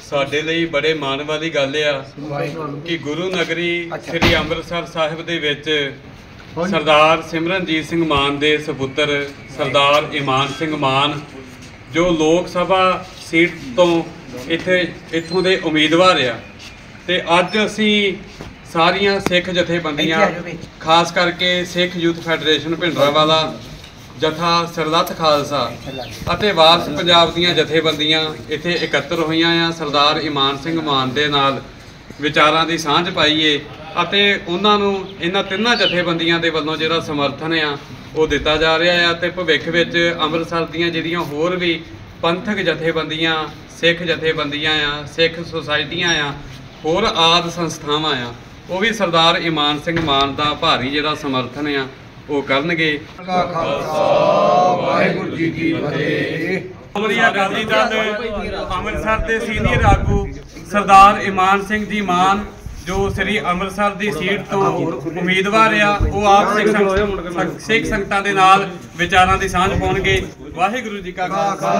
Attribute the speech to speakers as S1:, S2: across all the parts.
S1: ਸਾਡੇ ਲਈ ਬੜੇ ਮਾਣ ਵਾਲੀ ਗੱਲ ਆ ਕਿ ਗੁਰੂ ਨਗਰੀ ਸ੍ਰੀ ਅੰਮ੍ਰਿਤਸਰ ਸਾਹਿਬ ਦੇ ਵਿੱਚ ਸਰਦਾਰ ਸਿਮਰਨਜੀਤ ਸਿੰਘ ਮਾਨ ਦੇ ਸਪੁੱਤਰ ਸਰਦਾਰ ਇਮਾਨ ਸਿੰਘ ਮਾਨ ਜੋ ਲੋਕ ਸਭਾ ਸੀਟ ਤੋਂ ਇੱਥੋਂ ਦੇ ਉਮੀਦਵਾਰ ਆ, ਤੇ ਅੱਜ ਅਸੀਂ ਸਾਰੀਆਂ ਸਿੱਖ ਜਥੇਬੰਦੀਆਂ ਖਾਸ ਕਰਕੇ ਸਿੱਖ ਯੂਥ ਫੈਡਰੇਸ਼ਨ ਭਿੰਡਰਾਂਵਾਲਾ, ਜਥਾ ਸਰਲੱਥ ਖਾਲਸਾ ਅਤੇ ਵਾਰਸ ਪੰਜਾਬ ਦੀਆਂ ਜਥੇਬੰਦੀਆਂ ਇੱਥੇ ਇਕੱਤਰ ਹੋਈਆਂ ਆ। ਸਰਦਾਰ ਇਮਾਨ ਸਿੰਘ ਮਾਨ ਦੇ ਨਾਲ ਵਿਚਾਰਾਂ ਦੀ ਸਾਂਝ ਪਾਈਏ ਅਤੇ ਉਹਨਾਂ ਨੂੰ ਇਹਨਾਂ ਤਿੰਨਾਂ ਜਥੇਬੰਦੀਆਂ ਦੇ ਵੱਲੋਂ ਜਿਹੜਾ ਸਮਰਥਨ ਆ ਉਹ ਦਿੱਤਾ ਜਾ ਰਿਹਾ ਆ, ਤੇ ਭਵਿੱਖ ਵਿੱਚ ਅੰਮ੍ਰਿਤਸਰ ਦੀਆਂ ਜਿਹੜੀਆਂ ਹੋਰ ਵੀ ਪੰਥਕ ਜਥੇਬੰਦੀਆਂ, ਸਿੱਖ ਜਥੇਬੰਦੀਆਂ ਆ, ਸਿੱਖ ਸੁਸਾਇਟੀਆਂ ਆ, ਹੋਰ ਆਦਿ ਸੰਸਥਾਵਾਂ ਆ, ਉਹ ਵੀ ਸਰਦਾਰ ਇਮਾਨ ਸਿੰਘ ਮਾਨ ਦਾ ਭਾਰੀ ਜਿਹੜਾ ਸਮਰਥਨ ਆ ਉਹ ਕਰਨਗੇ।
S2: ਵਾਹਿਗੁਰੂ ਜੀ ਕੀ ਫਤਿਹ।
S1: ਸ਼੍ਰੋਮਣੀ ਅਕਾਲੀ ਦਲ ਅੰਮ੍ਰਿਤਸਰ ਦੇ ਸੀਨੀਅਰ ਆਗੂ ਸਰਦਾਰ ਇਮਾਨ ਸਿੰਘ ਜੀ ਮਾਨ ਜੋ ਸ੍ਰੀ ਅੰਮ੍ਰਿਤਸਰ ਦੀ ਸੀਟ ਤੋਂ ਉਮੀਦਵਾਰ ਆ, ਉਹ ਆਪ ਸਿੱਖ ਸੰਗਤਾਂ ਦੇ ਨਾਲ ਵਿਚਾਰਾਂ ਦੀ ਸਾਂਝ ਪਾਉਣਗੇ। ਵਾਹਿਗੁਰੂ ਜੀ ਕਾ ਖਾਲਸਾ,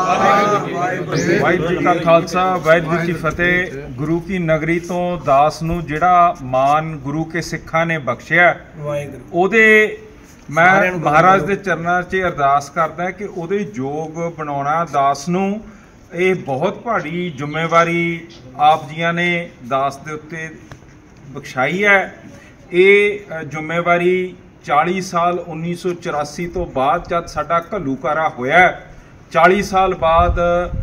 S3: ਵਾਹਿਗੁਰੂ ਜੀ ਕਾ ਖਾਲਸਾ, ਵਾਹਿਗੁਰੂ ਜੀ ਫਤਿਹ। ਗੁਰੂ ਕੀ ਨਗਰੀ ਤੋਂ ਦਾਸ ਨੂੰ ਜਿਹੜਾ ਮਾਨ ਗੁਰੂ ਕੇ ਸਿੱਖਾਂ ਨੇ ਬਖਸ਼ਿਆ, ਉਹਦੇ ਮੈਂ ਮਹਾਰਾਜ ਦੇ ਚਰਨਾਂ 'ਚ ਅਰਦਾਸ ਕਰਦਾ ਕਿ ਉਹਦੇ ਯੋਗ ਬਣਾਉਣਾ ਦਾਸ ਨੂੰ। ਇਹ ਬਹੁਤ ਭਾਰੀ ਜ਼ਿੰਮੇਵਾਰੀ ਆਪ ਜੀਆਂ ਨੇ ਦਾਸ ਦੇ ਉੱਤੇ ਬਖਸ਼ਾਈ ਹੈ। ਇਹ ਜ਼ਿੰਮੇਵਾਰੀ 40 ਸਾਲ 1984 ਤੋਂ ਬਾਅਦ ਜਦ ਸਾਡਾ ਘੱਲੂਘਾਰਾ ਹੋਇਆ, 40 ਸਾਲ ਬਾਅਦ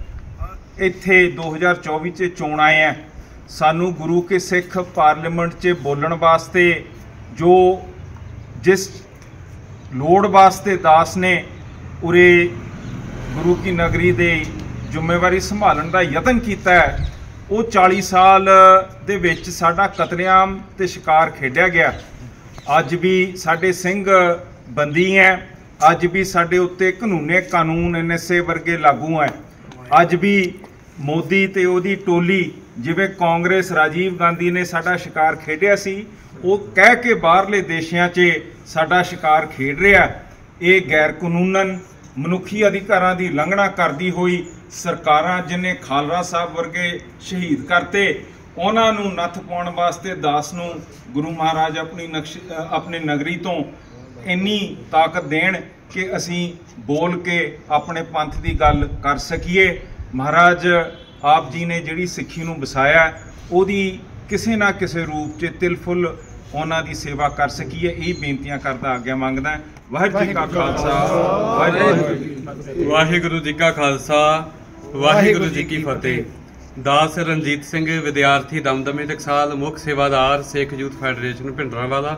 S3: ਇੱਥੇ 2024 'ਚ ਚੋਣ ਆਏ ਆ। ਸਾਨੂੰ ਗੁਰੂ ਕੇ ਸਿੱਖ ਪਾਰਲੀਮੈਂਟ 'ਚ ਬੋਲਣ ਵਾਸਤੇ ਜੋ ਜਿਸ ਲੋੜ ਵਾਸਤੇ ਦਾਸ ਨੇ ਉਰੇ ਗੁਰੂ ਕੀ ਨਗਰੀ ਦੇ ਜ਼ਿੰਮੇਵਾਰੀ ਸੰਭਾਲਣ ਦਾ ਯਤਨ ਕੀਤਾ ਹੈ, ਉਹ 40 ਸਾਲ ਦੇ ਵਿੱਚ ਸਾਡਾ ਕਤਲੇਆਮ ਤੇ ਸ਼ਿਕਾਰ ਖੇਡਿਆ ਗਿਆ। ਅੱਜ ਵੀ ਸਾਡੇ ਸਿੰਘ ਬੰਦੀ ਹੈ, ਅੱਜ ਵੀ ਸਾਡੇ ਉੱਤੇ ਕਾਨੂੰਨੇ ਕਾਨੂੰਨ NSA ਵਰਗੇ ਲਾਗੂ ਹੈ। ਅੱਜ ਵੀ ਮੋਦੀ ਤੇ ਉਹਦੀ ਟੋਲੀ, ਜਿਵੇਂ ਕਾਂਗਰਸ ਰਾਜੀਵ ਗਾਂਧੀ ਨੇ ਸਾਡਾ ਸ਼ਿਕਾਰ ਖੇਡਿਆ ਸੀ, ਉਹ ਕਹਿ ਕੇ ਬਾਹਰਲੇ ਦੇਸ਼ਾਂ 'ਚ ਸਾਡਾ ਸ਼ਿਕਾਰ ਖੇਡ ਰਿਹਾ। ਇਹ ਗੈਰ ਕਾਨੂੰਨਨ ਮਨੁੱਖੀ ਅਧਿਕਾਰਾਂ ਦੀ ਉਲੰਘਣਾ ਕਰਦੀ ਹੋਈ ਸਰਕਾਰਾਂ, ਜਿਹਨੇ ਖਾਲੜਾ ਸਾਹਿਬ ਵਰਗੇ ਸ਼ਹੀਦ ਕਰਤੇ, ਉਹਨਾਂ ਨੂੰ ਨੱਥ ਪਾਉਣ ਵਾਸਤੇ ਦਾਸ ਨੂੰ ਗੁਰੂ ਮਹਾਰਾਜ ਆਪਣੀ ਨਗਰੀ ਤੋਂ ਇੰਨੀ ਤਾਕਤ ਦੇਣ ਕਿ ਅਸੀਂ ਬੋਲ ਕੇ ਆਪਣੇ ਪੰਥ ਦੀ ਗੱਲ ਕਰ ਸਕੀਏ। ਮਹਾਰਾਜ ਆਪ ਜੀ ਨੇ ਜਿਹੜੀ ਸਿੱਖੀ ਨੂੰ ਵਸਾਇਆ, ਉਹਦੀ ਕਿਸੇ ਨਾ ਕਿਸੇ ਰੂਪ 'ਚ ਤਿਲ ਫੁੱਲ ਉਹਨਾਂ ਦੀ ਸੇਵਾ ਕਰ ਸਕੀਏ। ਇਹ ਬੇਨਤੀਆਂ ਕਰਦਾ ਆਗਿਆ ਮੰਗਦਾ। ਵਾਹਿਗੁਰੂ ਜੀ ਕਾ ਖਾਲਸਾ,
S1: ਵਾਹਿਗੁਰੂ ਜੀ ਕਾ ਖਾਲਸਾ, ਵਾਹਿਗੁਰੂ ਜੀ ਕੀ ਫਤਿਹ। ਦਾਸ ਰਣਜੀਤ ਸਿੰਘ ਵਿਦਿਆਰਥੀ ਦਮਦਮੇ ਟਕਸਾਲ, ਮੁੱਖ ਸੇਵਾਦਾਰ Sikh youth federation Bhindranwala.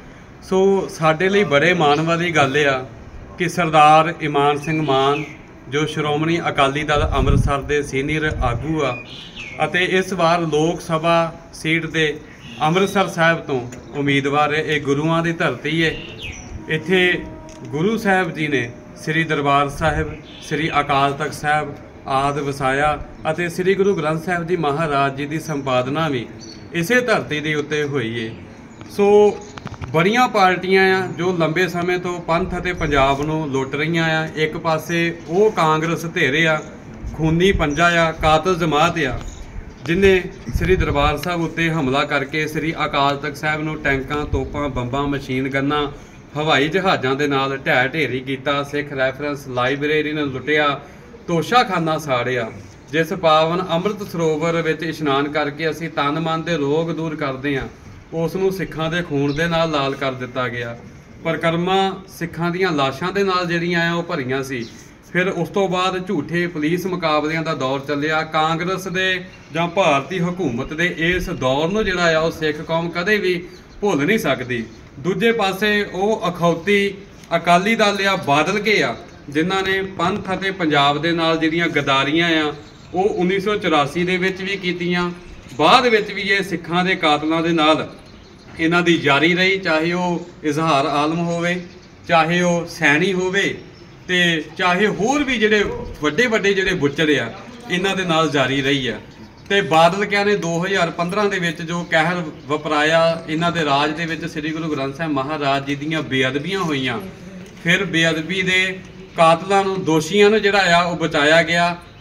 S1: So ਸਾਡੇ ਲਈ ਬੜੇ ਮਾਣ ਵਾਲੀ ਗੱਲ ਆ ਕਿ ਸਰਦਾਰ ਇਮਾਨ ਸਿੰਘ ਮਾਨ ਜੋ ਸ਼੍ਰੋਮਣੀ ਅਕਾਲੀ ਦਲ ਅੰਮ੍ਰਿਤਸਰ ਦੇ ਸੀਨੀਅਰ ਆਗੂ ਆ ਅਤੇ ਇਸ ਵਾਰ ਲੋਕ ਸਭਾ ਸੀਟ ਦੇ ਅੰਮ੍ਰਿਤਸਰ ਸਾਹਿਬ ਤੋਂ ਉਮੀਦਵਾਰ ਹੈ। ਇਹ ਗੁਰੂਆਂ ਦੀ ਧਰਤੀ ਹੈ। ਇੱਥੇ ਗੁਰੂ ਸਾਹਿਬ ਜੀ ਨੇ ਸ੍ਰੀ ਦਰਬਾਰ ਸਾਹਿਬ, ਸ੍ਰੀ ਅਕਾਲ ਤਖਤ ਸਾਹਿਬ ਆਦਿ ਵਸਾਇਆ ਅਤੇ ਸ੍ਰੀ ਗੁਰੂ ਗ੍ਰੰਥ ਸਾਹਿਬ ਜੀ ਮਹਾਰਾਜ ਜੀ ਦੀ ਸੰਪਾਦਨਾ ਵੀ ਇਸੇ ਧਰਤੀ ਦੇ ਉੱਤੇ ਹੋਈ ਹੈ। ਸੋ ਬੜੀਆਂ ਪਾਰਟੀਆਂ ਆ ਜੋ ਲੰਬੇ ਸਮੇਂ ਤੋਂ ਪੰਥ ਅਤੇ ਪੰਜਾਬ ਨੂੰ ਲੁੱਟ ਰਹੀਆਂ ਆ। ਇੱਕ ਪਾਸੇ ਉਹ ਕਾਂਗਰਸ ਧਿਰ ਆ, ਖੂਨੀ ਪੰਜਾ ਆ, ਕਾਤਲ ਜਮਾਤ ਆ, ਜਿਨੇ ਸ੍ਰੀ ਦਰਬਾਰ ਸਾਹਿਬ ਉੱਤੇ ਹਮਲਾ ਕਰਕੇ ਸ੍ਰੀ ਅਕਾਲ ਤਖਤ ਸਾਹਿਬ ਨੂੰ ਟੈਂਕਾਂ, ਤੋਪਾਂ, ਬੰਬਾਂ, ਮਸ਼ੀਨ ਗੰਨਾਂ, ਹਵਾਈ ਜਹਾਜ਼ਾਂ ਦੇ ਨਾਲ ਢਹਿ ਢੇਰੀ ਕੀਤਾ, ਸਿੱਖ ਰੈਫਰੈਂਸ ਲਾਇਬ੍ਰੇਰੀ ਨੂੰ ਲੁੱਟਿਆ, ਤੋਸ਼ਾਖਾਨਾ ਸਾੜਿਆ। ਜਿਸ ਪਾਵਨ ਅੰਮ੍ਰਿਤ ਸਰੋਵਰ ਵਿੱਚ ਇਸ਼ਨਾਨ ਕਰਕੇ ਅਸੀਂ ਤਨ ਮਨ ਦੇ ਰੋਗ ਦੂਰ ਕਰਦੇ ਹਾਂ, ਉਸ ਨੂੰ ਸਿੱਖਾਂ ਦੇ ਖੂਨ ਦੇ ਨਾਲ ਲਾਲ ਕਰ ਦਿੱਤਾ ਗਿਆ। ਪਰਿਕਰਮਾ ਸਿੱਖਾਂ ਦੀਆਂ ਲਾਸ਼ਾਂ ਦੇ ਨਾਲ ਜਿਹੜੀਆਂ ਆ ਉਹ ਭਰੀਆਂ ਸੀ। ਫਿਰ ਉਸ ਤੋਂ ਬਾਅਦ ਝੂਠੇ ਪੁਲਿਸ ਮੁਕਾਬਲਿਆਂ ਦਾ ਦੌਰ ਚੱਲਿਆ। ਕਾਂਗਰਸ ਦੇ ਜਾਂ ਭਾਰਤੀ ਹਕੂਮਤ ਦੇ ਇਸ ਦੌਰ ਨੂੰ ਜਿਹੜਾ ਆ ਉਹ ਸਿੱਖ ਕੌਮ ਕਦੇ ਵੀ ਭੁੱਲ ਨਹੀਂ ਸਕਦੀ। ਦੂਜੇ ਪਾਸੇ ਉਹ ਅਖੌਤੀ ਅਕਾਲੀ ਦਲ ਆ, ਬਾਦਲ ਕੇ ਆ, ਜਿਨ੍ਹਾਂ ਨੇ ਪੰਥ ਅਤੇ ਪੰਜਾਬ ਦੇ ਨਾਲ ਜਿਹੜੀਆਂ ਗਦਾਰੀਆਂ ਆ ਉਹ 1984 ਦੇ ਵਿੱਚ ਵੀ ਕੀਤੀਆਂ, ਬਾਅਦ ਵਿੱਚ ਵੀ ਇਹ ਸਿੱਖਾਂ ਦੇ ਕਾਤਲਾਂ ਦੇ ਨਾਲ ਇਹਨਾਂ ਦੀ ਜਾਰੀ ਰਹੀ। ਚਾਹੇ ਉਹ ਇਜ਼ਹਾਰ ਆਲਮ ਹੋਵੇ, ਚਾਹੇ ਉਹ ਸੈਣੀ ਹੋਵੇ, ਤੇ ਚਾਹੇ ਹੋਰ ਵੀ ਜਿਹੜੇ ਵੱਡੇ ਜਿਹੜੇ ਬੁੱਚੜ ਆ, ਇਹਨਾਂ ਦੇ ਨਾਲ ਜਾਰੀ ਰਹੀ ਆ। ਤੇ ਬਾਦਲ ਕਿਆ ਨੇ 2015 ਦੇ ਵਿੱਚ ਜੋ ਕਹਿਰ ਵਪਰਾਇਆ ਇਹਨਾਂ ਦੇ ਰਾਜ ਦੇ ਵਿੱਚ, ਸ੍ਰੀ ਗੁਰੂ ਗ੍ਰੰਥ ਸਾਹਿਬ ਮਹਾਰਾਜ ਜੀ ਦੀਆਂ ਬੇਅਦਬੀਆਂ ਹੋਈਆਂ। ਫਿਰ ਬੇਅਦਬੀ ਦੇ ਕਾਤਲਾਂ ਨੂੰ, ਦੋਸ਼ੀਆਂ ਨੂੰ ਜਿਹੜਾ ਆ ਉਹ ਬਚਾਇਆ ਗਿਆ।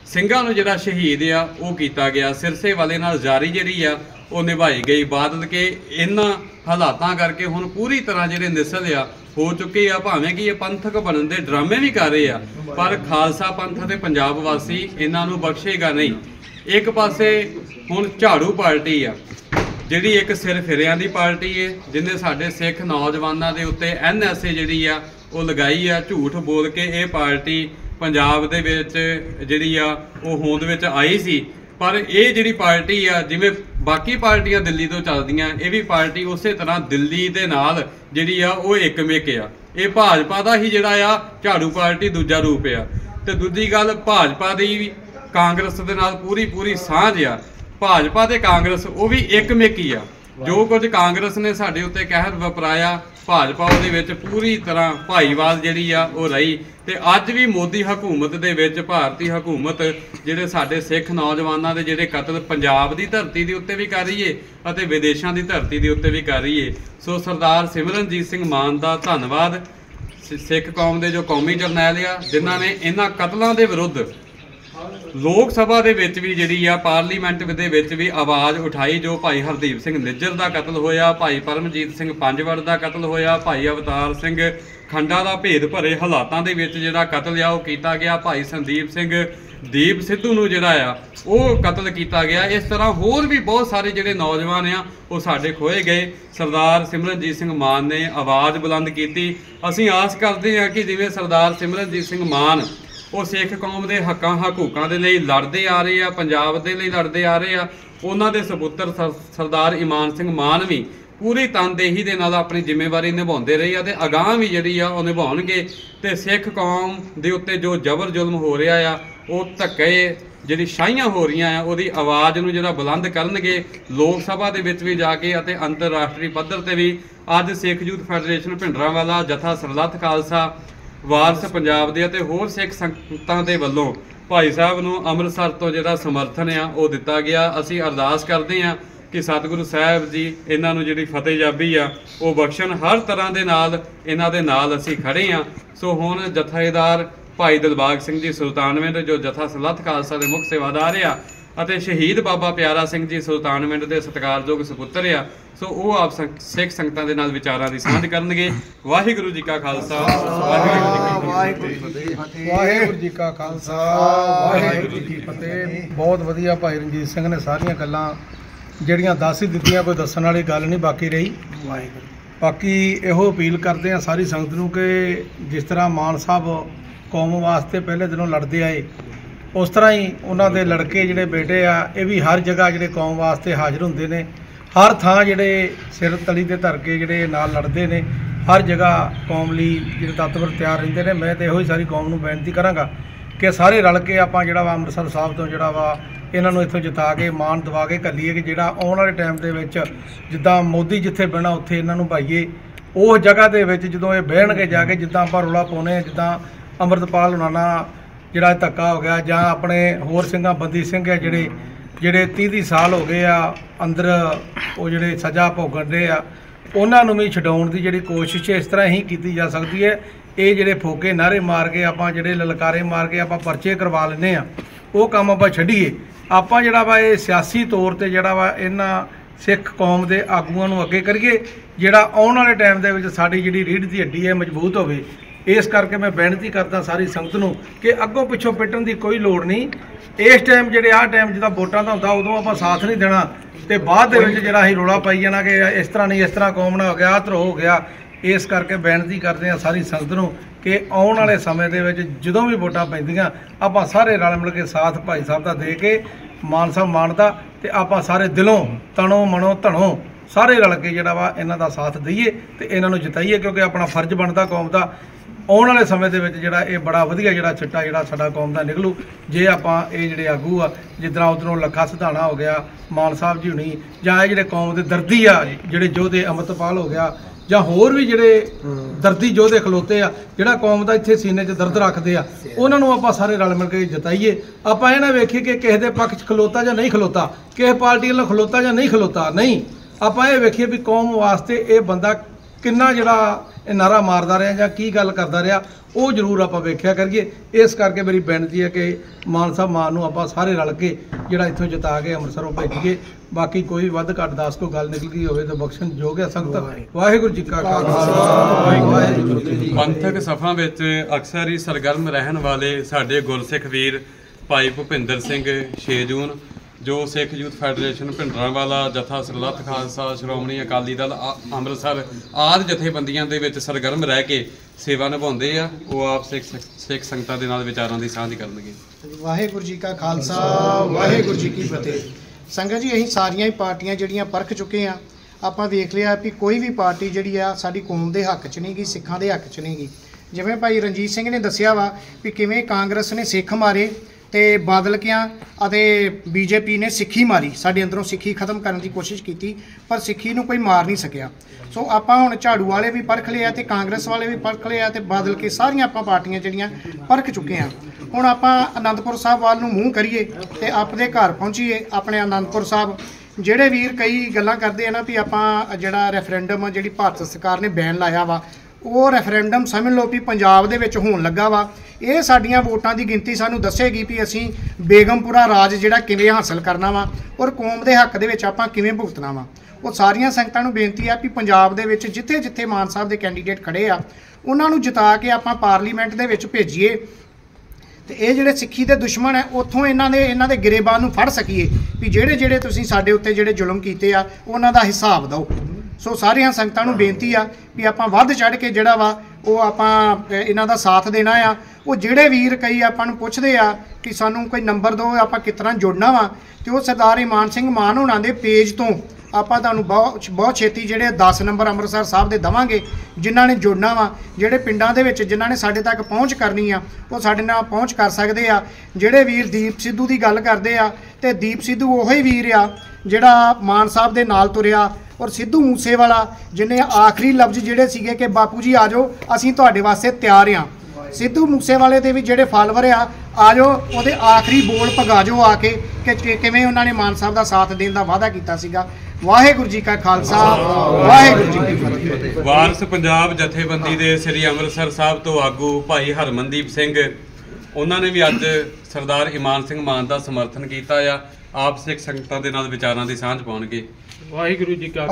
S1: ਸਿੰਘਾਂ ਨੂੰ ਜਿਹੜਾ ਸ਼ਹੀਦ ਆ ਉਹ ਕੀਤਾ ਗਿਆ। ਸਿਰਸੇ ਵਾਲੇ ਨਾਲ ਜਾਰੀ ਜਿਹੜੀ ਆ ਉਹ ਨਿਭਾਈ ਗਈ। ਬਾਦਲ ਕੇ ਇਹਨਾਂ ਹਾਲਾਤਾਂ ਕਰਕੇ ਹੁਣ ਪੂਰੀ ਤਰ੍ਹਾਂ ਜਿਹੜੇ ਨਿਸਲ ਆ ਹੋ ਚੁੱਕੇ ਆ। ਭਾਵੇਂ ਕਿ ਇਹ ਪੰਥਕ ਬਣਨ ਦੇ ਡਰਾਮੇ ਵੀ ਕਰ ਰਹੇ ਆ, ਪਰ ਖਾਲਸਾ ਪੰਥ ਤੇ ਪੰਜਾਬ ਵਾਸੀ ਇਹਨਾਂ ਨੂੰ ਬਖਸ਼ੇਗਾ ਨਹੀਂ। ਇੱਕ ਪਾਸੇ ਹੁਣ ਝਾੜੂ ਪਾਰਟੀ ਆ ਜਿਹੜੀ ਇੱਕ ਸਿਰ ਫਿਰਿਆਂ ਦੀ ਪਾਰਟੀ ਹੈ, ਜਿਹਨੇ ਸਾਡੇ ਸਿੱਖ ਨੌਜਵਾਨਾਂ ਦੇ ਉੱਤੇ NSA ਜਿਹੜੀ ਆ ਉਹ ਲਗਾਈ ਆ। ਝੂਠ ਬੋਲ ਕੇ ਇਹ ਪਾਰਟੀ ਪੰਜਾਬ ਦੇ ਵਿੱਚ ਜਿਹੜੀ ਆ ਉਹ ਹੋਂਦ ਵਿੱਚ ਆਈ ਸੀ, ਪਰ ਇਹ ਜਿਹੜੀ ਪਾਰਟੀ ਆ ਜਿਵੇਂ ਬਾਕੀ ਪਾਰਟੀਆਂ ਦਿੱਲੀ ਤੋਂ ਚੱਲਦੀਆਂ, ਇਹ ਵੀ ਪਾਰਟੀ ਉਸੇ ਤਰ੍ਹਾਂ ਦਿੱਲੀ ਦੇ ਨਾਲ ਜਿਹੜੀ ਆ ਉਹ ਇੱਕਮਿਕ ਆ। ਇਹ ਭਾਜਪਾ ਦਾ ਹੀ ਜਿਹੜਾ ਆ ਝਾੜੂ ਪਾਰਟੀ ਦੂਜਾ ਰੂਪ ਆ। ਤੇ ਦੂਜੀ ਗੱਲ, ਭਾਜਪਾ ਦੀ ਵੀ ਕਾਂਗਰਸ ਦੇ ਨਾਲ ਪੂਰੀ ਸਾਂਝ ਆ। ਭਾਜਪਾ ਤੇ ਕਾਂਗਰਸ ਉਹ ਵੀ ਇੱਕਮਿਕ ਹੀ ਆ। ਜੋ ਕੁਝ ਕਾਂਗਰਸ ਨੇ ਸਾਡੇ ਉੱਤੇ ਕਹਿਰ ਵਪਰਾਇਆ, ਭਾਜਪਾ ਉਹਦੇ ਵਿੱਚ ਪੂਰੀ ਤਰ੍ਹਾਂ ਭਾਈਵਾਲ ਜਿਹੜੀ ਆ ਉਹ ਰਹੀ। ਤੇ ਅੱਜ ਵੀ ਮੋਦੀ ਹਕੂਮਤ ਦੇ ਵਿੱਚ ਭਾਰਤੀ ਹਕੂਮਤ ਜਿਹੜੇ ਸਾਡੇ ਸਿੱਖ ਨੌਜਵਾਨਾਂ ਦੇ ਜਿਹੜੇ ਕਤਲ ਪੰਜਾਬ ਦੀ ਧਰਤੀ ਦੇ ਉੱਤੇ ਵੀ ਕਰ ਰਹੀ ਏ ਅਤੇ ਵਿਦੇਸ਼ਾਂ ਦੀ ਧਰਤੀ ਦੇ ਉੱਤੇ ਵੀ ਕਰ ਰਹੀ ਏ। ਸੋ ਸਰਦਾਰ ਸਿਮਰਨਜੀਤ ਸਿੰਘ ਮਾਨ ਦਾ ਧੰਨਵਾਦ, ਸਿੱਖ ਕੌਮ ਦੇ ਜੋ ਕੌਮੀ ਜਰਨੈਲ ਆ ਜਿਨ੍ਹਾਂ ਨੇ ਇਹਨਾਂ ਕਤਲਾਂ ਦੇ ਵਿਰੁੱਧ ਲੋਕ ਸਭਾ ਦੇ ਵਿੱਚ ਵੀ ਜਿਹੜੀ ਆ ਪਾਰਲੀਮੈਂਟ ਦੇ ਵਿੱਚ ਵੀ ਆਵਾਜ਼ ਉਠਾਈ। ਜੋ ਭਾਈ ਹਰਦੀਪ ਸਿੰਘ ਨਿੱਜਰ ਦਾ ਕਤਲ ਹੋਇਆ, ਭਾਈ ਪਰਮਜੀਤ ਸਿੰਘ ਪੰਜਵੜ ਦਾ ਕਤਲ ਹੋਇਆ, ਭਾਈ ਅਵਤਾਰ ਸਿੰਘ ਖੰਡਾ ਦਾ ਭੇਦ ਭਰੇ ਹਾਲਾਤਾਂ ਦੇ ਵਿੱਚ ਜਿਹੜਾ ਕਤਲ ਆ ਉਹ ਕੀਤਾ ਗਿਆ, ਭਾਈ ਸੰਦੀਪ ਸਿੰਘ ਦੀਪ ਸਿੱਧੂ ਨੂੰ ਜਿਹੜਾ ਆ ਉਹ ਕਤਲ ਕੀਤਾ ਗਿਆ। ਇਸ ਤਰ੍ਹਾਂ ਹੋਰ ਵੀ ਬਹੁਤ ਸਾਰੇ ਜਿਹੜੇ ਨੌਜਵਾਨ ਆ ਉਹ ਸਾਡੇ ਖੋਏ ਗਏ। ਸਰਦਾਰ ਸਿਮਰਨਜੀਤ ਸਿੰਘ ਮਾਨ ਨੇ ਆਵਾਜ਼ ਬੁਲੰਦ ਕੀਤੀ। ਅਸੀਂ ਆਸ ਕਰਦੇ ਹਾਂ ਕਿ ਜਿਵੇਂ ਸਰਦਾਰ ਸਿਮਰਨਜੀਤ ਸਿੰਘ ਮਾਨ ਉਹ ਸਿੱਖ ਕੌਮ ਦੇ ਹੱਕਾਂ ਹਕੂਕਾਂ ਦੇ ਲਈ ਲੜਦੇ ਆ ਰਹੇ ਆ, ਪੰਜਾਬ ਦੇ ਲਈ ਲੜਦੇ ਆ ਰਹੇ ਆ, ਉਹਨਾਂ ਦੇ ਸਪੁੱਤਰ ਸਰਦਾਰ ਇਮਾਨ ਸਿੰਘ ਮਾਨ ਵੀ ਪੂਰੀ ਤਨਦੇਹੀ ਦੇ ਨਾਲ ਆਪਣੀ ਜ਼ਿੰਮੇਵਾਰੀ ਨਿਭਾਉਂਦੇ ਰਹੇ ਆ ਤੇ ਅਗਾਂਹ ਵੀ ਜਿਹੜੀ ਆ ਉਹ ਨਿਭਾਉਣਗੇ। ਤੇ ਸਿੱਖ ਕੌਮ ਦੇ ਉੱਤੇ ਜੋ ਜ਼ਬਰ ਜ਼ੁਲਮ ਹੋ ਰਿਹਾ ਆ, ਉਹ ਧੱਕੇ ਜਿਹੜੀ ਸ਼ਾਹੀਆਂ ਹੋ ਰਹੀਆਂ ਆ, ਉਹਦੀ ਆਵਾਜ਼ ਨੂੰ ਜਿਹੜਾ ਬੁਲੰਦ ਕਰਨਗੇ ਲੋਕ ਸਭਾ ਦੇ ਵਿੱਚ ਵੀ ਜਾ ਕੇ ਅਤੇ ਅੰਤਰਰਾਸ਼ਟਰੀ ਪੱਧਰ ਤੇ ਵੀ। ਅੱਜ ਸਿੱਖ ਯੂਥ ਫੈਡਰੇਸ਼ਨ ਭਿੰਡਰਾਂਵਾਲਾ, ਜਥਾ ਸਰਲੱਥ ਖਾਲਸਾ, ਵਾਰਸ ਪੰਜਾਬ ਦੇ ਅਤੇ ਹੋਰ ਸਿੱਖ ਸੰਗਤਾਂ ਦੇ ਵੱਲੋਂ ਭਾਈ ਸਾਹਿਬ ਨੂੰ ਅੰਮ੍ਰਿਤਸਰ ਤੋਂ ਜਿਹੜਾ ਸਮਰਥਨ ਆ ਉਹ ਦਿੱਤਾ ਗਿਆ। ਅਸੀਂ ਅਰਦਾਸ ਕਰਦੇ ਹਾਂ ਕਿ ਸਤਿਗੁਰੂ ਸਾਹਿਬ ਜੀ ਇਹਨਾਂ ਨੂੰ ਜਿਹੜੀ ਫਤਿਹਯਾਬੀ ਆ ਉਹ ਬਖਸ਼ਣ। ਹਰ ਤਰ੍ਹਾਂ ਦੇ ਨਾਲ ਇਹਨਾਂ ਦੇ ਨਾਲ ਅਸੀਂ ਖੜੇ ਹਾਂ। ਸੋ ਹੁਣ ਜਥੇਦਾਰ ਭਾਈ ਦਿਲਬਾਗ ਸਿੰਘ ਜੀ ਸੁਲਤਾਨਵਿੰਡ ਜੋ ਜਥਾ ਸਰਲੱਥ ਖਾਲਸਾ ਦੇ ਮੁੱਖ ਸੇਵਾਦਾਰ ਆ ਅਤੇ ਸ਼ਹੀਦ ਬਾਬਾ ਪਿਆਰਾ ਸਿੰਘ ਜੀ ਸੁਲਤਾਨਵਿੰਡ ਦੇ ਸਤਿਕਾਰਯੋਗ ਸਪੁੱਤਰ ਆ, ਸੋ ਉਹ ਆਪ ਸਿੱਖ ਸੰਗਤਾਂ ਦੇ ਨਾਲ ਵਿਚਾਰਾਂ ਦੀ ਸਾਂਝ ਕਰਨਗੇ। ਵਾਹਿਗੁਰੂ ਜੀ ਕਾ ਖਾਲਸਾ,
S2: ਵਾਹਿਗੁਰੂ ਜੀ ਕਾ ਖਾਲਸਾ, ਵਾਹਿਗੁਰੂ ਜੀ ਕੀ ਫਤਿਹ। ਬਹੁਤ ਵਧੀਆ ਭਾਈ ਰਣਜੀਤ ਸਿੰਘ ਨੇ ਸਾਰੀਆਂ ਗੱਲਾਂ ਜਿਹੜੀਆਂ ਦੱਸ ਹੀ ਦਿੱਤੀਆਂ, ਕੋਈ ਦੱਸਣ ਵਾਲੀ ਗੱਲ ਨਹੀਂ ਬਾਕੀ ਰਹੀ। ਵਾਹਿਗੁਰੂ ਬਾਕੀ ਇਹੋ ਅਪੀਲ ਕਰਦੇ ਆ ਸਾਰੀ ਸੰਗਤ ਨੂੰ ਕਿ ਜਿਸ ਤਰ੍ਹਾਂ ਮਾਨ ਸਾਹਿਬ ਕੌਮ ਵਾਸਤੇ ਪਹਿਲੇ ਦਿਨੋਂ ਲੜਦੇ ਆਏ, ਉਸ ਤਰ੍ਹਾਂ ਹੀ ਉਹਨਾਂ ਦੇ ਲੜਕੇ ਜਿਹੜੇ ਬੇਟੇ ਆ ਇਹ ਵੀ ਹਰ ਜਗ੍ਹਾ ਜਿਹੜੇ ਕੌਮ ਵਾਸਤੇ ਹਾਜ਼ਰ ਹੁੰਦੇ ਨੇ। ਹਰ ਥਾਂ ਜਿਹੜੇ ਸਿਰ ਤਲੀ ਤੇ ਧਰ ਕੇ ਜਿਹੜੇ ਨਾਲ ਲੜਦੇ ਨੇ, ਹਰ ਜਗ੍ਹਾ ਕੌਮ ਲਈ ਜਿਹੜੇ ਤਤਪਰ ਤਿਆਰ ਰਹਿੰਦੇ ਨੇ। ਮੈਂ ਤਾਂ ਇਹੋ ਹੀ ਸਾਰੀ ਕੌਮ ਨੂੰ ਬੇਨਤੀ ਕਰਾਂਗਾ ਕਿ ਸਾਰੇ ਰਲ ਕੇ ਆਪਾਂ ਜਿਹੜਾ ਵਾ ਅੰਮ੍ਰਿਤਸਰ ਸਾਹਿਬ ਤੋਂ ਜਿਹੜਾ ਵਾ ਇਹਨਾਂ ਨੂੰ ਇੱਥੋਂ ਜਿਤਾ ਕੇ ਮਾਣ ਦਵਾ ਕੇ ਘੱਲੀਏ ਕਿ ਜਿਹੜਾ ਆਉਣ ਵਾਲੇ ਟਾਈਮ ਦੇ ਵਿੱਚ ਜਿੱਦਾਂ ਮੋਦੀ ਜਿੱਥੇ ਬਹਿਣਾ ਉੱਥੇ ਇਹਨਾਂ ਨੂੰ ਭਾਈਏ। ਉਹ ਜਗ੍ਹਾ ਦੇ ਵਿੱਚ ਜਦੋਂ ਇਹ ਬਹਿਣਗੇ ਜਾ ਕੇ, ਜਿੱਦਾਂ ਆਪਾਂ ਰੌਲਾ ਪਾਉਂਦੇ ਹਾਂ, ਜਿੱਦਾਂ ਅੰਮ੍ਰਿਤਪਾਲ ਹੁਣਾਂ ਨਾਲ ਜਿਹੜਾ ਧੱਕਾ ਹੋ ਗਿਆ, ਜਾਂ ਆਪਣੇ ਹੋਰ ਸਿੰਘਾਂ ਬੰਦੀ ਸਿੰਘ ਆ ਜਿਹੜੇ 30 ਸਾਲ ਹੋ ਗਏ ਆ ਅੰਦਰ ਉਹ ਜਿਹੜੇ ਸਜ਼ਾ ਭੋਗਦੇ ਆ, ਉਹਨਾਂ ਨੂੰ ਵੀ ਛਡਾਉਣ ਦੀ ਜਿਹੜੀ ਕੋਸ਼ਿਸ਼ ਇਸ ਤਰ੍ਹਾਂ ਹੀ ਕੀਤੀ ਜਾ ਸਕਦੀ ਹੈ। ਇਹ ਜਿਹੜੇ ਫੋਕੇ ਨਾਅਰੇ ਮਾਰ ਕੇ ਆਪਾਂ ਜਿਹੜੇ ਲਲਕਾਰੇ ਮਾਰ ਕੇ ਆਪਾਂ ਪਰਚੇ ਕਰਵਾ ਲੈਂਦੇ ਆ, ਉਹ ਕੰਮ ਆਪਾਂ ਛੱਡੀਏ। ਆਪਾਂ ਜਿਹੜਾ ਵਾ ਇਹ ਸਿਆਸੀ ਤੌਰ ਤੇ ਜਿਹੜਾ ਵਾ ਇਹਨਾਂ ਸਿੱਖ ਕੌਮ ਦੇ ਆਗੂਆਂ ਨੂੰ ਅੱਗੇ ਕਰੀਏ, ਜਿਹੜਾ ਆਉਣ ਵਾਲੇ ਟਾਈਮ ਦੇ ਵਿੱਚ ਸਾਡੀ ਜਿਹੜੀ ਰੀੜ੍ਹ ਦੀ ਹੱਡੀ ਹੈ ਮਜ਼ਬੂਤ ਹੋਵੇ। ਇਸ ਕਰਕੇ ਮੈਂ ਬੇਨਤੀ ਕਰਦਾ ਸਾਰੀ ਸੰਗਤ ਨੂੰ ਕਿ ਅੱਗੋਂ ਪਿੱਛੋਂ ਪਿੱਟਣ ਦੀ ਕੋਈ ਲੋੜ ਨਹੀਂ। ਇਸ ਟਾਈਮ ਜਿਹੜੇ ਆਹ ਟਾਈਮ ਜਿੱਦਾਂ ਵੋਟਾਂ ਦਾ ਹੁੰਦਾ ਉਦੋਂ ਆਪਾਂ ਸਾਥ ਨਹੀਂ ਦੇਣਾ ਤੇ ਬਾਅਦ ਦੇ ਵਿੱਚ ਜਿਹੜਾ ਅਸੀਂ ਰੌਲਾ ਪਾਈ ਜਾਣਾ ਕਿ ਇਸ ਤਰ੍ਹਾਂ ਨਹੀਂ, ਇਸ ਤਰ੍ਹਾਂ ਕੌਮ ਨਾਲ ਹੋ ਗਿਆ, ਧਰੋ ਹੋ ਗਿਆ। ਇਸ ਕਰਕੇ ਬੇਨਤੀ ਕਰਦੇ ਹਾਂ ਸਾਰੀ ਸੰਗਤ ਨੂੰ ਕਿ ਆਉਣ ਵਾਲੇ ਸਮੇਂ ਦੇ ਵਿੱਚ ਜਦੋਂ ਵੀ ਵੋਟਾਂ ਪੈਂਦੀਆਂ ਆਪਾਂ ਸਾਰੇ ਰਲ ਮਿਲ ਕੇ ਸਾਥ ਭਾਈ ਸਾਹਿਬ ਦਾ ਦੇ ਕੇ ਮਾਨ ਸਾਹਿਬ ਮਾਨਦਾ ਤੇ ਆਪਾਂ ਸਾਰੇ ਦਿਲੋਂ ਤਣੋਂ ਮਨੋਂ ਧਣੋਂ ਸਾਰੇ ਰਲ ਕੇ ਜਿਹੜਾ ਵਾ ਇਹਨਾਂ ਦਾ ਸਾਥ ਦਈਏ ਤੇ ਇਹਨਾਂ ਨੂੰ ਜਿਤਾਈਏ, ਕਿਉਂਕਿ ਆਪਣਾ ਫਰਜ਼ ਬਣਦਾ ਕੌਮ ਦਾ। ਆਉਣ ਵਾਲੇ ਸਮੇਂ ਦੇ ਵਿੱਚ ਜਿਹੜਾ ਇਹ ਬੜਾ ਵਧੀਆ ਜਿਹੜਾ ਚਿੱਟਾ ਜਿਹੜਾ ਸਾਡਾ ਕੌਮ ਦਾ ਨਿਕਲੂ ਜੇ ਆਪਾਂ ਇਹ ਜਿਹੜੇ ਆਗੂ ਆ ਜਿੱਦਾਂ ਉਧਰੋਂ ਲੱਖਾ ਸਿਧਾਣਾ ਹੋ ਗਿਆ, ਮਾਨ ਸਾਹਿਬ ਜੀ ਹੁਣੀ, ਜਾਂ ਇਹ ਜਿਹੜੇ ਕੌਮ ਦੇ ਦਰਦੀ ਆ ਜਿਹੜੇ ਯੋਧੇ ਅੰਮ੍ਰਿਤਪਾਲ ਹੋ ਗਿਆ, ਜਾਂ ਹੋਰ ਵੀ ਜਿਹੜੇ ਦਰਦੀ ਯੋਧੇ ਖਲੋਤੇ ਆ ਜਿਹੜਾ ਕੌਮ ਦਾ ਇੱਥੇ ਸੀਨੇ 'ਚ ਦਰਦ ਰੱਖਦੇ ਆ, ਉਹਨਾਂ ਨੂੰ ਆਪਾਂ ਸਾਰੇ ਰਲ ਮਿਲ ਕੇ ਜਿਤਾਈਏ। ਆਪਾਂ ਇਹ ਨਾ ਵੇਖੀਏ ਕਿ ਕਿਸੇ ਦੇ ਪੱਖ 'ਚ ਖਲੋਤਾ ਜਾਂ ਨਹੀਂ ਖਲੋਤਾ, ਕਿਸੇ ਪਾਰਟੀ ਵੱਲੋਂ ਖਲੋਤਾ ਜਾਂ ਨਹੀਂ ਖਲੋਤਾ, ਨਹੀਂ, ਆਪਾਂ ਇਹ ਵੇਖੀਏ ਵੀ ਕੌਮ ਵਾਸਤੇ ਇਹ ਬੰਦਾ ਕਿੰਨਾ ਜਿਹੜਾ ਇਹ ਨਾਰਾ ਮਾਰਦਾ ਰਿਹਾ ਜਾਂ ਕੀ ਗੱਲ ਕਰਦਾ ਰਿਹਾ, ਉਹ ਜ਼ਰੂਰ ਆਪਾਂ ਵੇਖਿਆ ਕਰੀਏ। ਇਸ ਕਰਕੇ ਮੇਰੀ ਬੇਨਤੀ ਹੈ ਕਿ ਮਾਨ ਸਾਹਿਬ ਮਾਨ ਨੂੰ ਆਪਾਂ ਸਾਰੇ ਰਲ ਕੇ ਜਿਹੜਾ ਇੱਥੋਂ ਜਿਤਾ ਕੇ ਅੰਮ੍ਰਿਤਸਰੋਂ ਭੇਜੀਏ। ਬਾਕੀ ਕੋਈ ਵੱਧ ਘੱਟ 10 ਕੋਈ ਗੱਲ ਨਿਕਲ ਗਈ ਹੋਵੇ ਤਾਂ ਬਖਸ਼ਣ ਯੋਗ ਹੈ ਸੰਗਤ। ਵਾਹਿਗੁਰੂ ਜੀ ਕਾ ਖਾਲਸਾ ਵਾਹਿਗੁਰੂ ਜੀ ਕੀ ਫਤਿਹ।
S1: ਪੰਥਕ ਸਫਾ ਵਿੱਚ ਅਕਸਰ ਹੀ ਸਰਗਰਮ ਰਹਿਣ ਵਾਲੇ ਸਾਡੇ ਗੁਰਸਿੱਖ ਵੀਰ ਭਾਈ ਭੁਪਿੰਦਰ ਸਿੰਘ 6 ਜੂਨ ਜੋ ਸਿੱਖ ਯੂਥ ਫੈਡਰੇਸ਼ਨ ਭਿੰਡਰਾਂਵਾਲਾ, ਜਥਾ ਸਰਲੱਥ ਖਾਲਸਾ, ਸ਼੍ਰੋਮਣੀ ਅਕਾਲੀ ਦਲ ਅੰਮ੍ਰਿਤਸਰ ਆਦਿ ਜਥੇਬੰਦੀਆਂ ਦੇ ਵਿੱਚ ਸਰਗਰਮ ਰਹਿ ਕੇ ਸੇਵਾ ਨਿਭਾਉਂਦੇ ਆ, ਉਹ ਆਪ ਸਿੱਖ ਸੰਗਤਾਂ ਦੇ ਨਾਲ ਵਿਚਾਰਾਂ ਦੀ ਸਾਂਝ ਕਰਨਗੇ।
S4: ਵਾਹਿਗੁਰੂ ਜੀ ਕਾ ਖਾਲਸਾ ਵਾਹਿਗੁਰੂ ਜੀ ਕੀ ਫਤਿਹ। ਸੰਗਤ ਜੀ, ਅਸੀਂ ਸਾਰੀਆਂ ਹੀ ਪਾਰਟੀਆਂ ਜਿਹੜੀਆਂ ਪਰਖ ਚੁੱਕੇ ਆ। ਆਪਾਂ ਵੇਖ ਲਿਆ ਵੀ ਕੋਈ ਵੀ ਪਾਰਟੀ ਜਿਹੜੀ ਆ ਸਾਡੀ ਕੌਮ ਦੇ ਹੱਕ 'ਚ ਨਹੀਂ ਗਈ, ਸਿੱਖਾਂ ਦੇ ਹੱਕ 'ਚ ਨਹੀਂ ਗਈ। ਜਿਵੇਂ ਭਾਈ ਰਣਜੀਤ ਸਿੰਘ ਨੇ ਦੱਸਿਆ ਵਾ ਵੀ ਕਿਵੇਂ ਕਾਂਗਰਸ ਨੇ ਸਿੱਖ ਮਾਰੇ ਤੇ ਬਾਦਲ ਕਿਆਂ ਅਤੇ ਬੀਜੇਪੀ ਨੇ ਸਿੱਖੀ ਮਾਰੀ, ਸਾਡੇ ਅੰਦਰੋਂ ਸਿੱਖੀ ਖਤਮ ਕਰਨ ਦੀ ਕੋਸ਼ਿਸ਼ ਕੀਤੀ, ਪਰ ਸਿੱਖੀ ਨੂੰ ਕੋਈ ਮਾਰ ਨਹੀਂ ਸਕਿਆ। ਸੋ ਆਪਾਂ ਹੁਣ ਝਾੜੂ ਵਾਲੇ ਵੀ ਪਰਖ ਲਿਆ ਤੇ ਕਾਂਗਰਸ ਵਾਲੇ ਵੀ ਪਰਖ ਲਿਆ ਤੇ ਬਾਦਲ ਕੇ ਸਾਰੀਆਂ ਆਪਾਂ ਪਾਰਟੀਆਂ ਜਿਹੜੀਆਂ ਪਰਖ ਚੁੱਕੇ ਆ। ਹੁਣ ਆਪਾਂ ਅਨੰਦਪੁਰ ਸਾਹਿਬ ਵੱਲ ਨੂੰ ਮੂੰਹ ਕਰੀਏ ਤੇ ਆਪਣੇ ਘਰ ਪਹੁੰਚੀਏ। ਆਪਣੇ ਅਨੰਦਪੁਰ ਸਾਹਿਬ ਜਿਹੜੇ ਵੀਰ ਕਈ ਗੱਲਾਂ ਕਰਦੇ ਆ ਨਾ ਵੀ ਆਪਾਂ ਜਿਹੜਾ ਰੈਫਰੈਂਡਮ ਜਿਹੜੀ ਭਾਰਤ ਸਰਕਾਰ ਨੇ ਬੈਨ ਲਾਇਆ ਵਾ, ਉਹ ਰੈਫਰੈਂਡਮ ਸਮਝ ਲਓ ਵੀ ਪੰਜਾਬ ਦੇ ਵਿੱਚ ਹੋਣ ਲੱਗਾ ਵਾ। ਇਹ ਸਾਡੀਆਂ ਵੋਟਾਂ ਦੀ ਗਿਣਤੀ ਸਾਨੂੰ ਦੱਸੇਗੀ ਵੀ ਅਸੀਂ ਬੇਗਮਪੁਰਾ ਰਾਜ ਜਿਹੜਾ ਕਿਵੇਂ ਹਾਸਲ ਕਰਨਾ ਵਾ ਔਰ ਕੌਮ ਦੇ ਹੱਕ ਦੇ ਵਿੱਚ ਆਪਾਂ ਕਿਵੇਂ ਭੁਗਤਣਾ ਵਾ। ਉਹ ਸਾਰੀਆਂ ਸੰਗਤਾਂ ਨੂੰ ਬੇਨਤੀ ਆ ਵੀ ਪੰਜਾਬ ਦੇ ਵਿੱਚ ਜਿੱਥੇ ਜਿੱਥੇ ਮਾਨ ਸਾਹਿਬ ਦੇ ਕੈਂਡੀਡੇਟ ਖੜੇ ਆ ਉਹਨਾਂ ਨੂੰ ਜਿਤਾ ਕੇ ਆਪਾਂ ਪਾਰਲੀਮੈਂਟ ਦੇ ਵਿੱਚ ਭੇਜੀਏ ਤੇ ਇਹ ਜਿਹੜੇ ਸਿੱਖੀ ਦੇ ਦੁਸ਼ਮਣ ਹੈ ਉੱਥੋਂ ਇਹਨਾਂ ਦੇ ਗਿਰੇਬਾਨ ਨੂੰ ਫੜ ਸਕੀਏ ਵੀ ਜਿਹੜੇ ਤੁਸੀਂ ਸਾਡੇ ਉੱਤੇ ਜਿਹੜੇ ਜ਼ੁਲਮ ਕੀਤੇ ਆ ਉਹਨਾਂ ਦਾ ਹਿਸਾਬ ਦਿਓ। ਸੋ ਸਾਰੀਆਂ ਸੰਗਤਾਂ ਨੂੰ ਬੇਨਤੀ ਆ ਵੀ ਆਪਾਂ ਵੱਧ ਚੜ੍ਹ ਕੇ ਜਿਹੜਾ ਵਾ ਉਹ ਆਪਾਂ ਇਹਨਾਂ ਦਾ ਸਾਥ ਦੇਣਾ ਆ। ਉਹ ਜਿਹੜੇ ਵੀਰ ਕਈ ਆਪਾਂ ਨੂੰ ਪੁੱਛਦੇ ਆ ਕਿ ਸਾਨੂੰ ਕੋਈ ਨੰਬਰ ਦਿਓ, ਆਪਾਂ ਕਿਸ ਤਰ੍ਹਾਂ ਜੁੜਨਾ ਵਾ, ਤੇ ਉਹ ਸਰਦਾਰ ਇਮਾਨ ਸਿੰਘ ਮਾਨ ਹੋਣਾ ਦੇ ਪੇਜ ਤੋਂ ਆਪਾਂ ਤੁਹਾਨੂੰ ਬਹੁਤ ਛੇਤੀ ਜਿਹੜੇ 10 ਨੰਬਰ ਅੰਮ੍ਰਿਤਸਰ ਸਾਹਿਬ ਦੇ ਦੇਵਾਂਗੇ। ਜਿਨ੍ਹਾਂ ਨੇ ਜੁੜਨਾ ਵਾ, ਜਿਹੜੇ ਪਿੰਡਾਂ ਦੇ ਵਿੱਚ ਜਿਨ੍ਹਾਂ ਨੇ ਸਾਡੇ ਤੱਕ ਪਹੁੰਚ ਕਰਨੀ ਆ, ਉਹ ਸਾਡੇ ਨਾਲ ਪਹੁੰਚ ਕਰ ਸਕਦੇ ਆ। ਜਿਹੜੇ ਵੀਰ ਦੀਪ ਸਿੱਧੂ ਦੀ ਗੱਲ ਕਰਦੇ ਆ, ਤੇ ਦੀਪ ਸਿੱਧੂ ਉਹੀ ਵੀਰ ਆ ਜਿਹੜਾ ਮਾਨ ਸਾਹਿਬ ਦੇ ਨਾਲ ਤੁਰਿਆ, ਔਰ ਸਿੱਧੂ ਮੂਸੇਵਾਲਾ ਜਿਹਨੇ ਆਖਰੀ ਲਫ਼ਜ਼ ਜਿਹੜੇ ਸੀਗੇ ਕਿ ਬਾਪੂ ਜੀ ਆ ਜਾਓ ਅਸੀਂ ਤੁਹਾਡੇ ਵਾਸਤੇ ਤਿਆਰ ਆ। ਸਿੱਧੂ ਮੂਸੇਵਾਲੇ ਦੇ ਵੀ ਜਿਹੜੇ ਫਾਲੋਅਰ ਆ ਜਾਓ, ਉਹਦੇ ਆਖਰੀ ਬੋਲ ਭਗਾ ਜਾਓ ਆ ਕੇ ਕਿ ਕਿਵੇਂ ਉਹਨਾਂ ਨੇ ਮਾਨ ਸਾਹਿਬ ਦਾ ਸਾਥ ਦੇਣ ਦਾ ਵਾਅਦਾ ਕੀਤਾ ਸੀਗਾ। ਵਾਹਿਗੁਰੂ ਜੀ ਕਾ ਖਾਲਸਾ ਵਾਹਿਗੁਰੂ ਜੀ ਕੀ ਫਤਿਹ।
S1: ਵਾਰਸ ਪੰਜਾਬ ਜਥੇਬੰਦੀ ਦੇ ਸ੍ਰੀ ਅੰਮ੍ਰਿਤਸਰ ਸਾਹਿਬ ਤੋਂ ਆਗੂ ਭਾਈ ਹਰਮਨਦੀਪ ਸਿੰਘ, ਉਹਨਾਂ ਨੇ ਵੀ ਅੱਜ ਸਰਦਾਰ ਇਮਾਨ ਸਿੰਘ ਮਾਨ ਦਾ ਸਮਰਥਨ ਕੀਤਾ ਆ। ਆਪ ਸਿੱਖ ਸੰਗਤਾਂ ਦੇ ਨਾਲ ਵਿਚਾਰਾਂ ਦੀ ਸਾਂਝ ਪਾਉਣਗੇ।
S5: ਵਾਹਿਗੁਰੂ ਜੀ ਕਾ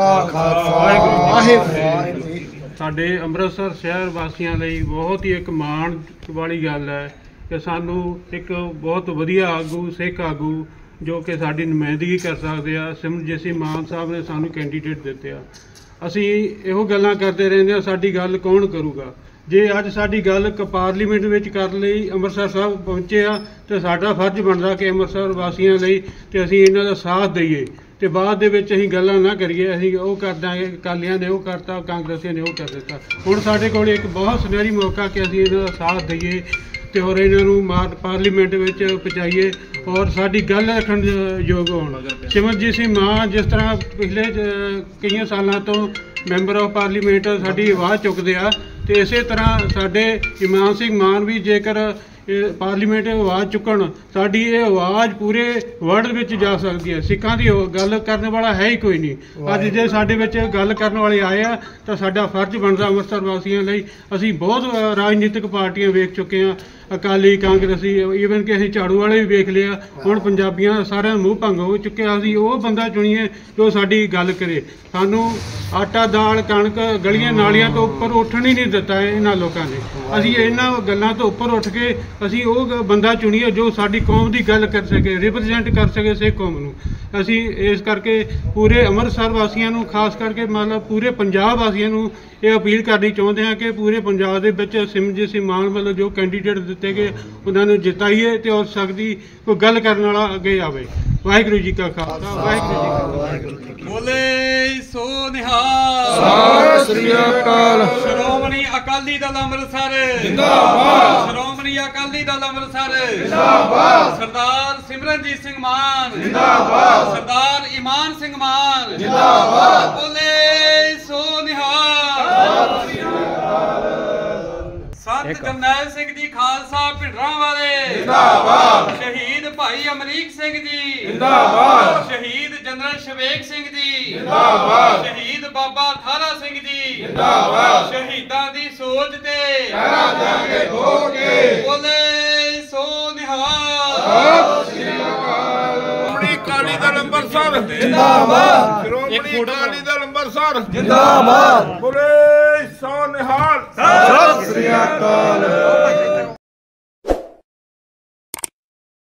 S5: ਖਾਲਸਾ
S4: ਵਾਹਿਗੁਰੂ ਜੀ।
S5: ਸਾਡੇ ਅੰਮ੍ਰਿਤਸਰ ਸ਼ਹਿਰ ਵਾਸੀਆਂ ਲਈ ਬਹੁਤ ਹੀ ਇੱਕ ਮਾਣ ਵਾਲੀ ਗੱਲ ਹੈ ਕਿ ਸਾਨੂੰ ਇੱਕ ਬਹੁਤ ਵਧੀਆ ਆਗੂ, ਸਿੱਖ ਆਗੂ ਜੋ ਕਿ ਸਾਡੀ ਨੁਮਾਇੰਦਗੀ ਕਰ ਸਕਦੇ ਆ, ਸਿਮਰਜੀਤ ਸਿੰਘ ਮਾਨ ਸਾਹਿਬ ਨੇ ਸਾਨੂੰ ਕੈਂਡੀਡੇਟ ਦਿੱਤੇ ਆ। ਅਸੀਂ ਇਹੋ ਗੱਲਾਂ ਕਰਦੇ ਰਹਿੰਦੇ ਆ ਸਾਡੀ ਗੱਲ ਕੌਣ ਕਰੂਗਾ। ਜੇ ਅੱਜ ਸਾਡੀ ਗੱਲ ਪਾਰਲੀਮੈਂਟ ਵਿੱਚ ਕਰਨ ਲਈ ਅੰਮ੍ਰਿਤਸਰ ਸਾਹਿਬ ਪਹੁੰਚੇ ਆ ਤੇ ਸਾਡਾ ਫਰਜ਼ ਬਣਦਾ ਕਿ ਅੰਮ੍ਰਿਤਸਰ ਵਾਸੀਆਂ ਲਈ ਤੇ ਅਸੀਂ ਇਹਨਾਂ ਦਾ ਸਾਥ ਦਈਏ ਤੇ ਬਾਅਦ ਦੇ ਵਿੱਚ ਅਸੀਂ ਗੱਲਾਂ ਨਾ ਕਰੀਏ ਅਸੀਂ ਉਹ ਕਰ ਦਾਂਗੇ, ਅਕਾਲੀਆਂ ਨੇ ਉਹ ਕਰਤਾ, ਕਾਂਗਰਸੀਆਂ ਨੇ ਉਹ ਕਰ ਦਿੱਤਾ। ਹੁਣ ਸਾਡੇ ਕੋਲ ਇੱਕ ਬਹੁਤ ਸੁਨਹਿਰੀ ਮੌਕਾ ਕਿ ਅਸੀਂ ਇਹਨਾਂ ਦਾ ਸਾਥ ਦਈਏ ਤੇ ਹੋਰ ਇਹਨਾਂ ਨੂੰ ਪਾਰਲੀਮੈਂਟ ਵਿੱਚ ਪਹੁੰਚਾਈਏ ਔਰ ਸਾਡੀ ਗੱਲ ਰੱਖਣ ਯੋਗ ਹੋਣ। ਸਿਮਰਜੀਤ ਸਿੰਘ ਮਾਨ ਜਿਸ ਤਰ੍ਹਾਂ ਪਿਛਲੇ ਕਈਆਂ ਸਾਲਾਂ ਤੋਂ ਮੈਂਬਰ ਆਫ ਪਾਰਲੀਮੈਂਟ ਸਾਡੀ ਆਵਾਜ਼ ਚੁੱਕਦੇ ਆ, ਤੇ ਇਸੇ ਤਰ੍ਹਾਂ ਸਾਡੇ ਇਮਾਨ ਸਿੰਘ ਮਾਨ ਵੀ ਜੇਕਰ ਪਾਰਲੀਮੈਂਟ ਆਵਾਜ਼ ਚੁੱਕਣ, ਸਾਡੀ ਇਹ ਆਵਾਜ਼ ਪੂਰੇ ਵਰਲਡ ਵਿੱਚ ਜਾ ਸਕਦੀ ਹੈ। ਸਿੱਖਾਂ ਦੀ ਗੱਲ ਕਰਨ ਵਾਲਾ ਹੈ ਹੀ ਕੋਈ ਨਹੀਂ। ਅੱਜ ਜੇ ਸਾਡੇ ਵਿੱਚ ਗੱਲ ਕਰਨ ਵਾਲੇ ਆਏ ਆ ਤਾਂ ਸਾਡਾ ਫਰਜ਼ ਬਣਦਾ ਅੰਮ੍ਰਿਤਸਰ ਵਾਸੀਆਂ ਲਈ। ਅਸੀਂ ਬਹੁਤ ਰਾਜਨੀਤਿਕ ਪਾਰਟੀਆਂ ਵੇਖ ਚੁੱਕੇ ਹਾਂ, ਅਕਾਲੀ, ਕਾਂਗਰਸੀ, ਈਵਨ ਕਿ ਅਸੀਂ ਝਾੜੂ ਵਾਲੇ ਵੀ ਵੇਖ ਲਿਆ। ਹੁਣ ਪੰਜਾਬੀਆਂ ਸਾਰਿਆਂ ਦਾ ਮੂੰਹ ਭੰਗ ਹੋ ਚੁੱਕਿਆ। ਅਸੀਂ ਉਹ ਬੰਦਾ ਚੁਣੀਏ ਜੋ ਸਾਡੀ ਗੱਲ ਕਰੇ। ਸਾਨੂੰ ਆਟਾ, ਦਾਲ, ਕਣਕ ਗਲੀਆਂ ਨਾਲੀਆਂ ਤੋਂ ਉੱਪਰ ਉੱਠਣ ਹੀ ਨਹੀਂ ਦਿੱਤਾ ਇਹਨਾਂ ਲੋਕਾਂ ਨੇ। ਅਸੀਂ ਇਹਨਾਂ ਗੱਲਾਂ ਤੋਂ ਉੱਪਰ ਉੱਠ ਕੇ ਅਸੀਂ ਉਹ ਬੰਦਾ ਚੁਣੀਏ ਜੋ ਸਾਡੀ ਕੌਮ ਦੀ ਗੱਲ ਕਰ ਸਕੇ, ਰਿਪਰੈਜ਼ੈਂਟ ਕਰ ਸਕੇ ਸਿੱਖ ਕੌਮ ਨੂੰ। ਅਸੀਂ ਇਸ ਕਰਕੇ ਪੂਰੇ ਅੰਮ੍ਰਿਤਸਰ ਵਾਸੀਆਂ ਨੂੰ, ਖਾਸ ਕਰਕੇ ਮਤਲਬ ਪੂਰੇ ਪੰਜਾਬ ਵਾਸੀਆਂ ਨੂੰ ਇਹ ਅਪੀਲ ਕਰਨੀ ਚਾਹੁੰਦੇ ਹਾਂ ਕਿ ਪੂਰੇ ਪੰਜਾਬ ਦੇ ਵਿੱਚ ਸਿਮਰਜੀਤ ਸਿੰਘ ਮਾਨ ਵੱਲੋਂ ਜੋ ਕੈਂਡੀਡੇਟ ਦਿੱਤੇ ਗਏ ਉਹਨਾਂ ਨੂੰ ਜਿਤਾਈਏ ਤੇ ਔਰ ਸਕਦੀ ਕੋਈ ਗੱਲ ਕਰਨ ਵਾਲਾ ਅੱਗੇ ਆਵੇ। ਵਾਹਿਗੁਰੂ ਜੀ ਕਾ ਖਾਲਸਾ ਵਾਹਿਗੁਰੂ ਜੀ ਕੀ ਫਤਿਹ।
S1: ਬੋਲੇ ਸੋ ਨਿਹਾਲ।
S2: ਸਤਿ ਸ੍ਰੀ ਅਕਾਲ।
S1: ਸ਼੍ਰੋਮਣੀ ਅਕਾਲੀ ਦਲ ਅੰਮ੍ਰਿਤਸਰ ਜਿੰਦਾਬਾਦ। ਸ਼੍ਰੋਮਣੀ ਅਕਾਲੀ ਦਲ ਅੰਮ੍ਰਿਤਸਰ ਜਿੰਦਾਬਾਦ। ਸਰਦਾਰ ਸਿਮਰਨਜੀਤ ਸਿੰਘ ਮਾਨ ਜਿੰਦਾਬਾਦ। ਸਰਦਾਰ ਇਮਾਨ ਸਿੰਘ ਮਾਨ ਜਿੰਦਾਬਾਦ। ਬੋਲੇ ਸੋ ਨਿਹਾਲ। ਸੰਤ ਜਰਨੈਲ ਸਿੰਘ ਜੀ ਖਾਲਸਾ ਭਿੰਡਰਾਂਵਾਲੇ ਜਿੰਦਾਬਾਦ। ਸ਼ਹੀਦ ਭਾਈ ਅਮਰੀਕ ਸਿੰਘ ਜੀ ਜਿੰਦਾਬਾਦ। ਸ਼ਹੀਦ ਜਨਰਲ ਸ਼ਵੇਕ ਸਿੰਘ ਜੀ ਜਿੰਦਾਬਾਦ। ਸ਼ਹੀਦ ਬਾਬਾ ਠਾਰਾ ਸਿੰਘ ਜੀ ਜਿੰਦਾਬਾਦ। ਸ਼ਹੀਦਾਂ ਦੀ ਸੋਚ ਤੇ ਕਰਾਂ ਦਾਂਗੇ ਠੋਕੇ, ਬੋਲੇ ਸੋ ਨਿਹਾਲ। ਸਤਿ ਸ੍ਰੀ ਅਕਾਲ।
S6: ਸ਼੍ਰੋਮਣੀ ਅਕਾਲੀ ਦਲ ਅੰਮ੍ਰਿਤਸਰ
S2: ਜਿੰਦਾਬਾਦ।
S6: ਸ਼੍ਰੋਮਣੀ ਅਕਾਲੀ ਦਲ ਅੰਮ੍ਰਿਤਸਰ
S2: ਜਿੰਦਾਬਾਦ।
S6: ਬੋਲੇ ਸੋ ਨਿਹਾਲ।
S2: ਸਤਿ ਸ੍ਰੀ ਅਕਾਲ।